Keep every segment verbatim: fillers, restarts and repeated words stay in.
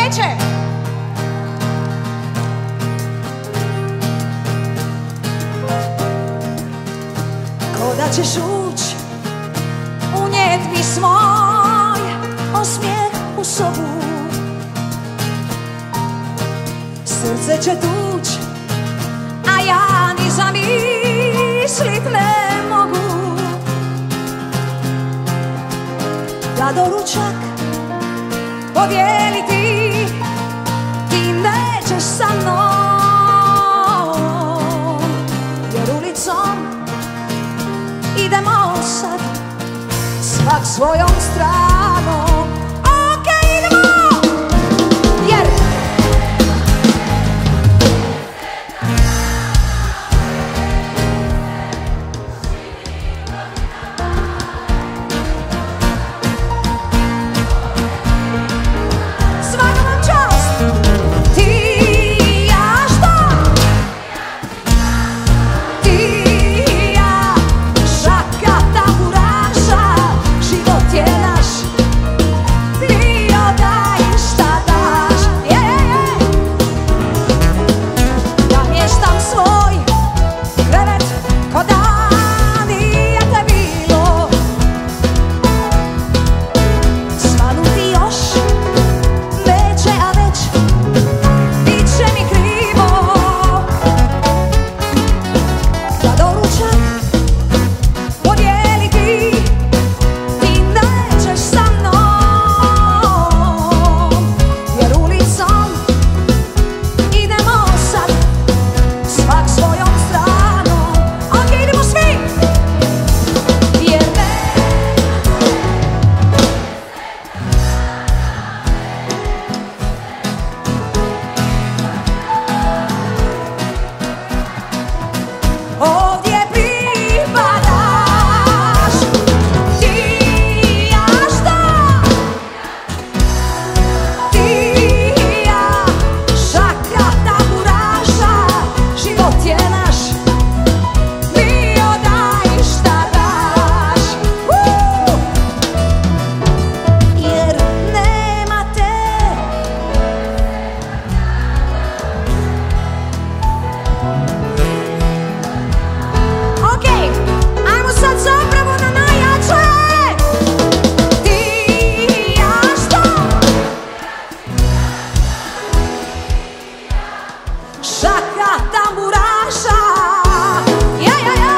neće. Ko da ćeš ući, unijet mi svoj osmijeh u sobu. Srce će tuć, a ja ni zamislit ne mogu. Da doručak podijeliti ti nećeš sa mnom, jer ulicom idemo sad svak svojom stranom. Okej, idemo! Jer svaka vam čast! Ti i ja što? Ti i ja, šaka tamburaša, život je naš, bio daj šta daš. Je, je, je. Ja mještam svoj krevet ko da nije te bilo. Svanuti još neće, a već bit će mi krivo. Da doručak podijeliti ti nećeš sa mnom, jer ulicom idemo sad svak svojom stranom. Ok, idemo svi! Jer ovdje pripadaš. Ti i ja šta? Ti i ja, šaka tamburaša, život je naš, bio daj šta daš. Uh! Jer nema te. Okej, ajmo sad zapravo na najjače. Ti i ja što? Šaka tamburaša. Je, je, je.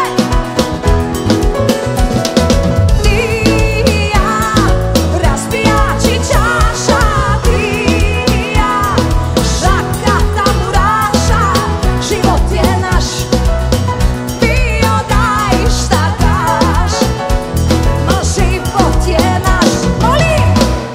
Ti i ja, razbijači čaša. Ti i ja, šaka tamburaša, život je naš, bio daj šta daš. Ma život je naš, molim!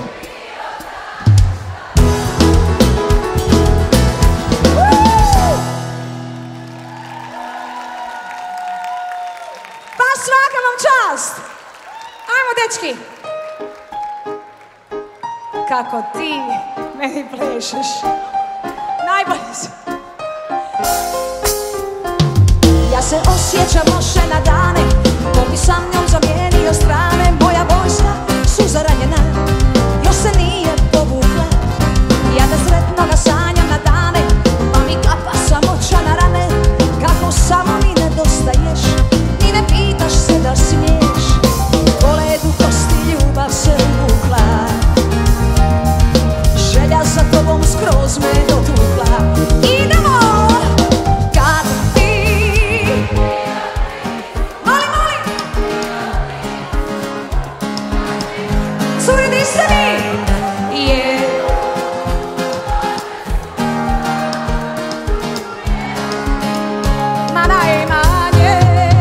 Pa svaka vam čast! Ajmo, dečki! Kako ti meni plešeš. Najbolje si. Ja se osjećam loše na dane, ko bi sa mnom zamijenio strane. Moja vojska suza ranjena, još se nije povukla. Ja te sretno nasanjam na dane, pa mi kapa samoća na rane. Kako samo mi nedostaješ, ni ne pitaš se da smiješ. Po ledu kosti ljubav se uvukla, želja za tobom skroz me dotukla. Idemo! Kad ti, molim, molim, suredi se mi, je. Ma najmanje,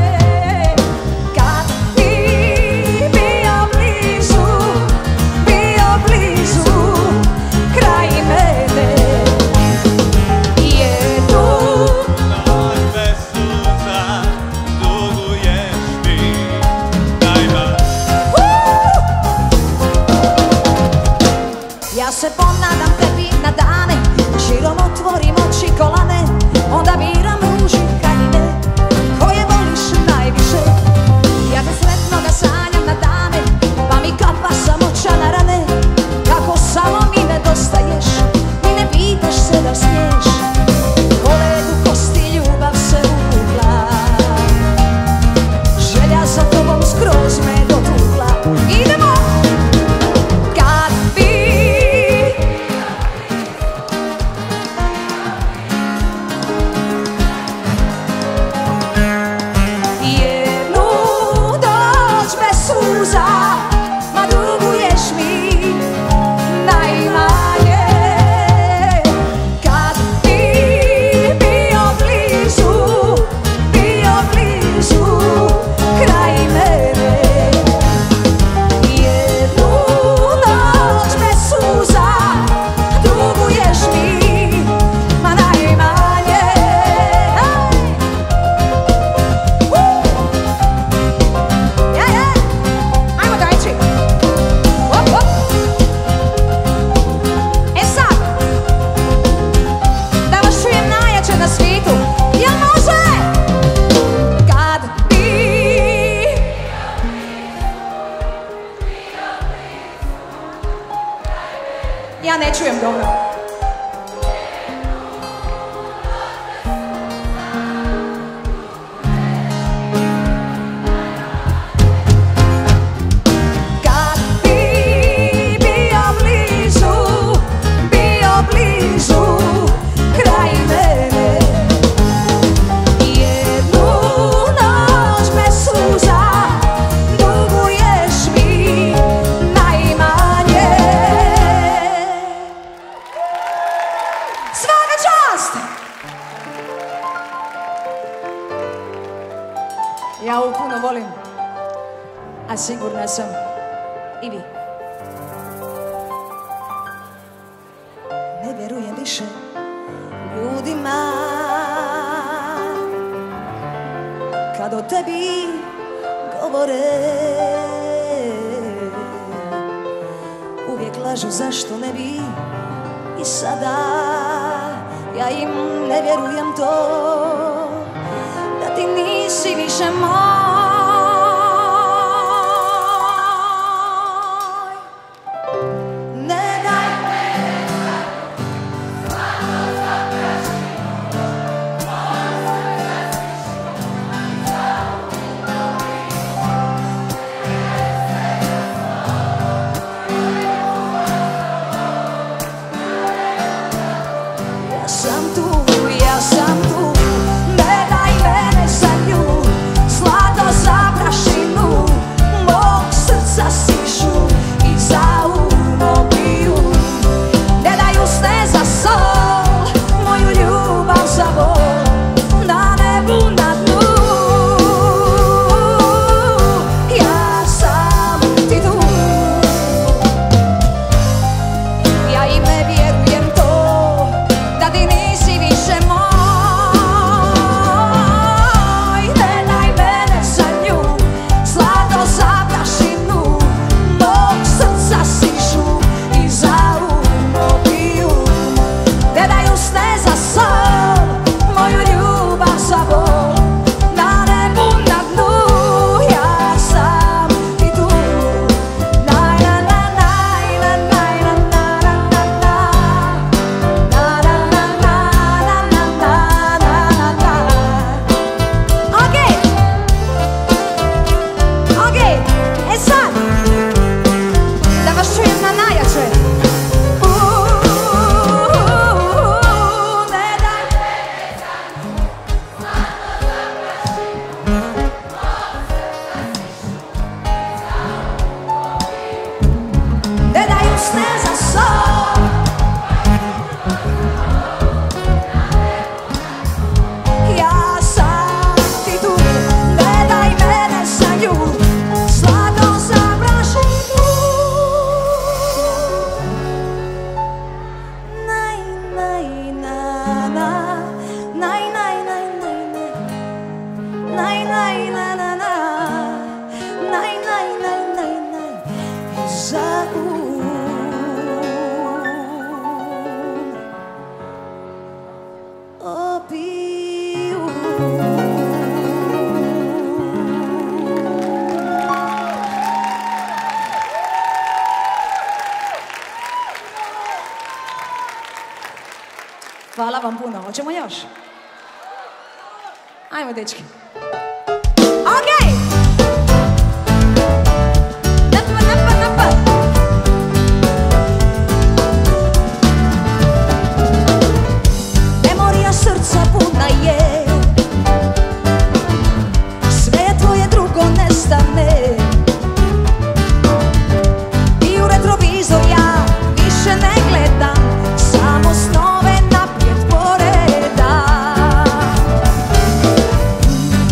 kad ti bio blizu, bio blizu, kraj mene, je tu. Noć bez suza, duguješ mi, najma. Ja se ponadam tebi na dane, širom otvorim oči kolane, onda biram ruži haljine, koje voliš najviše. Ja te sretno ga sanjam na dane, pa mi kapa samoća na rane. Kako samo mi nedostaješ, Ja ne čujem dobro. Kad bi bio blizu, bio blizu kraj mene, jednu noć bez suza duguješ mi najmanje. Svaka čast! Ja ovo puno volim, a sigurna sam i vi. Ne vjerujem više ljudima kad o tebi govore. Uvijek lažu, zašto ne bi i sada. Ja im ne vjerujem to, da ti nisi više moj. Ne daj ja sam tu, ja sam tu. Ne daj mene za nju, zlato za prašinu mog srca sišu i zauvno piju. Ne daj usne za sol, moju ljubav za bol, na nebu na dnu. Ja sam ti tu. Ja im ne vjerujem to, da ti nisi više moj. Ne daj mene za nju, zlato za prašinu mog srca sišu i zauvno piju. Ne daj usne za sol, moju ljubav za bol, na nebu na dnu. Ja sam ti tu. Naj, na, na, naj, na, naj, na, na, na, na, na. Na, na, na, na, na, na, na, na, na. Okej. Okej, e sad da vas čujem na najjače. Uuu, ne daj ne daj usne za sol. Ja sam ti tu. Ne daj mene za nju, zlato za prašinu. Naj, naj, na, na. Naj, naj, naj, naj, naj. Naj, naj, na, na, na. Naj, naj, naj, naj, naj. I zauvno opiju. Hvala vam puno. Hoćemo još? Ajmo, dečki. Okej! Napa, napa, napa. Memorija srca puna je, sve tvoje drugo nestane. I u retrovizor ja više ne gledam, samo snove naprijed poredam.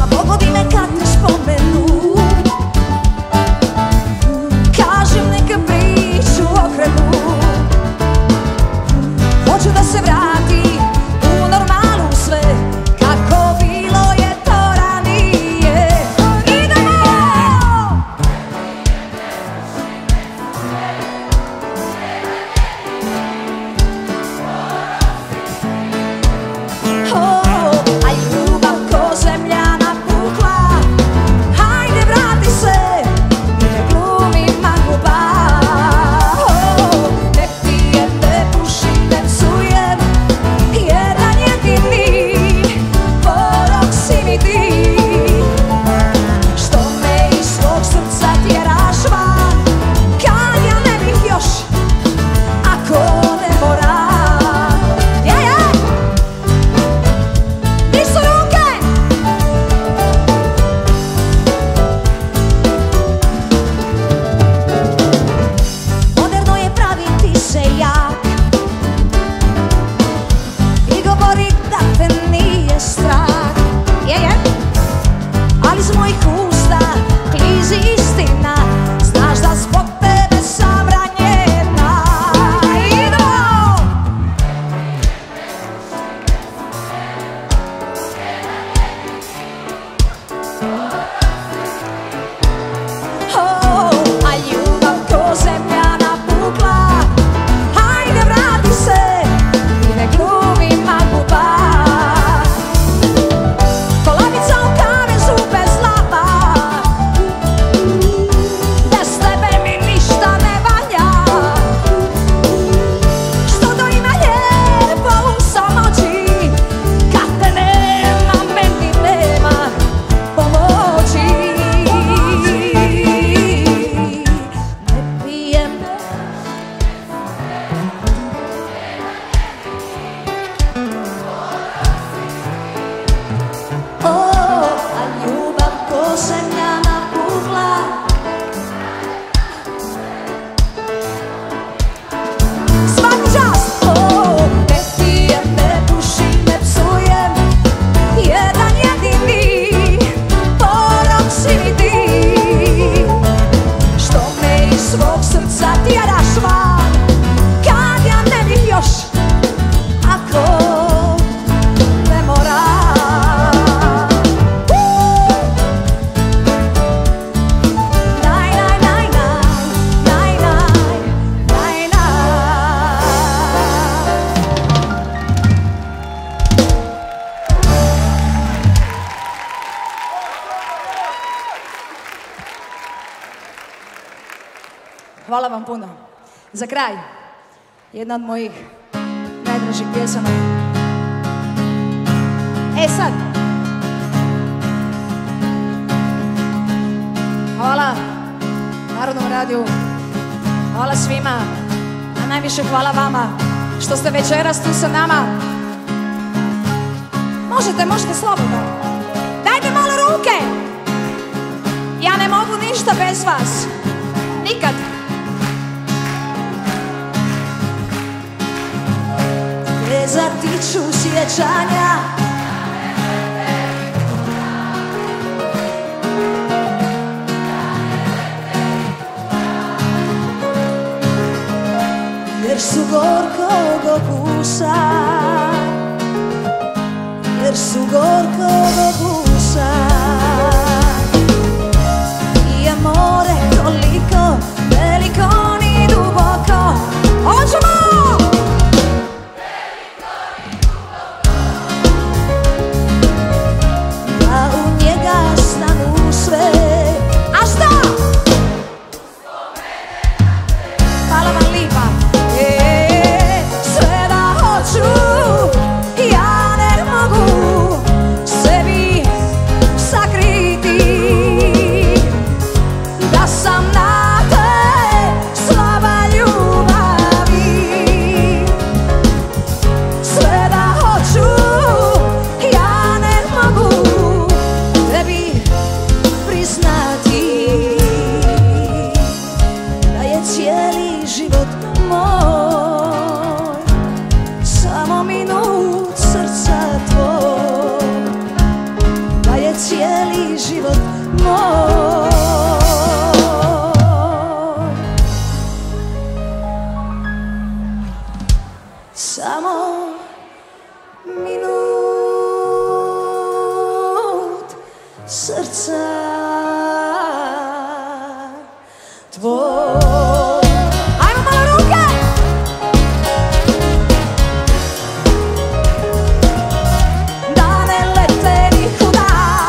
ti jaraš van, kad ja ne bih još, ako ne moram. Naj, naj, naj, naj, naj, naj, naj, naj. Hvala vam puno. Za kraj, jedna od mojih najdražih pjesama. E sad, hvala Narodnom radiju, hvala svima, a najviše hvala vama što ste večeras tu sa nama. Možete, možete slobodno. Dajte malo ruke. Ja ne mogu ništa bez vas. Nikad. Te zatiču sjećanja, jer su gorkog okusa, jer su gorkog okusa. I amore toliko veliko ni duboko. Hoćemo! Da u njega stanu sve. A šta? Hvala vam lipa. E, sve da hoću, ja ne mogu sebi sakriti da sam na te slaba ljubavi. Sve da hoću, ja ne mogu tebi priznati da je cijeli život moj samo minut srca tvoj, da je cijeli život moj samo minut srca tvoj. Ajmo malo ruke! Da ne lete nikuda,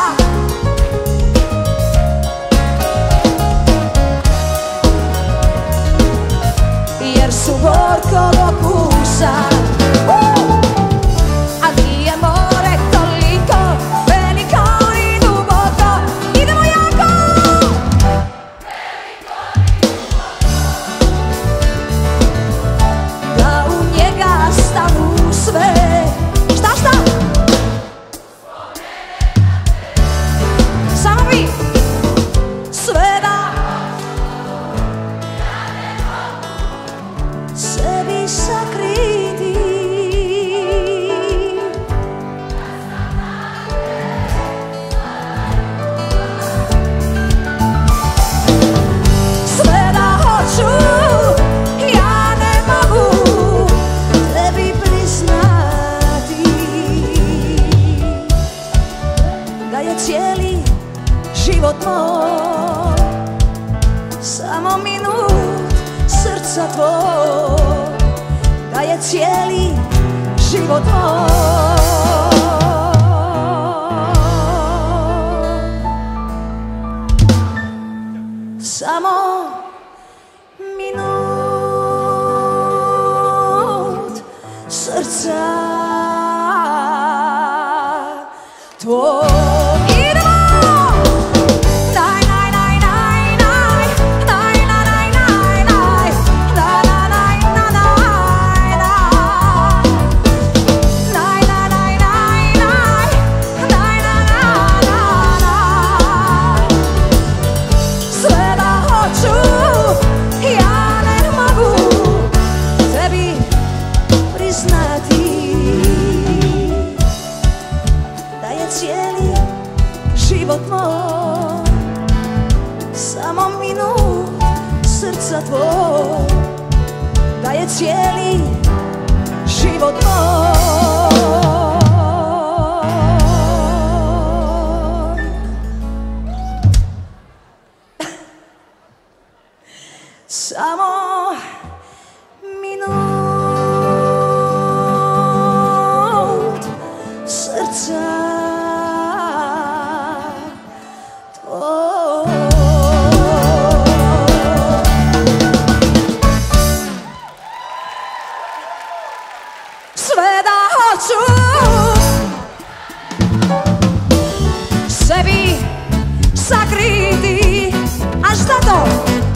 jer su gorkog okusa. A di je more toliko veliko i duboko. Idemo jako! Da u njega stanu sve. Šta, šta? Samo vi. Sve da sebi sakriti. Sve da hoću, ja ne mogu tebi priznati da je cijeli život moj samo minut srca tvoj, da je cijeli život moj samo minut srca tvoj. Ja ne mogu tebi priznati je cijeli život moj. Samo minut srca tvoj. Sve da hoću sebi sakriti, a šta to?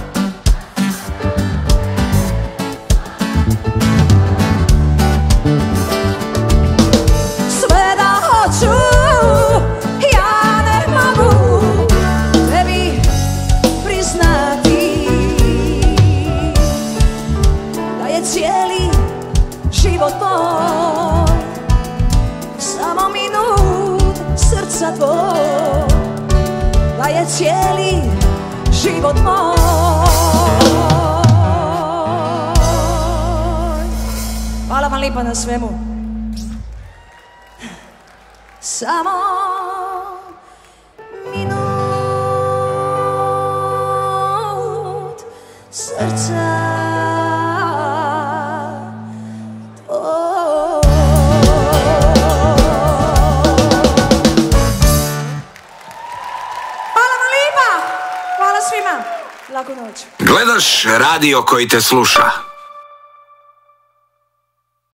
Cijeli život moj, samo minut srca tvoj, da je cijeli život moj. Hvala vam lipa na svemu. Samo minut srca. Laku noć. Gledaš radio koji te sluša.